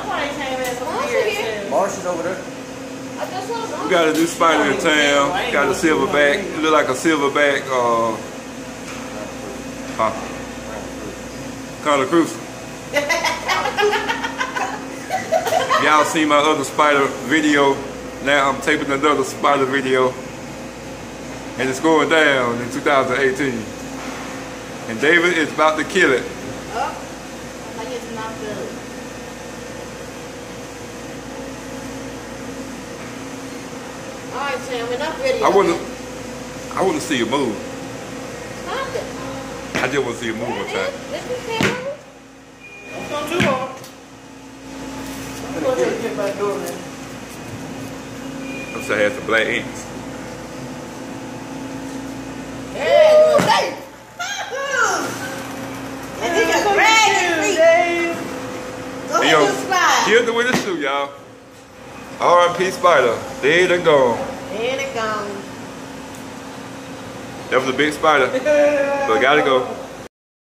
Nobody came in some weird. Marcia's over there. I just saw We got a new spider in town. Got a silverback. It look like a silverback. Carla Cruz. Y'all seen my other spider video. Now I'm taping another spider video. And it's going down in 2018. And David is about to kill it. Oh, I think it's not good. Alright, Sam, enough video. I want to see you move. Stop it. I just want to see you move one time. This is camera. Don't go too hard. I'm going to get back door, man. I'm saying it has some black ants. Hey, Dave. And he got dragged his feet. Go ahead and slide. Here's the way to shoot, y'all. R.I.P. Spider. Dead and gone. There it goes. That was a big spider. But gotta go.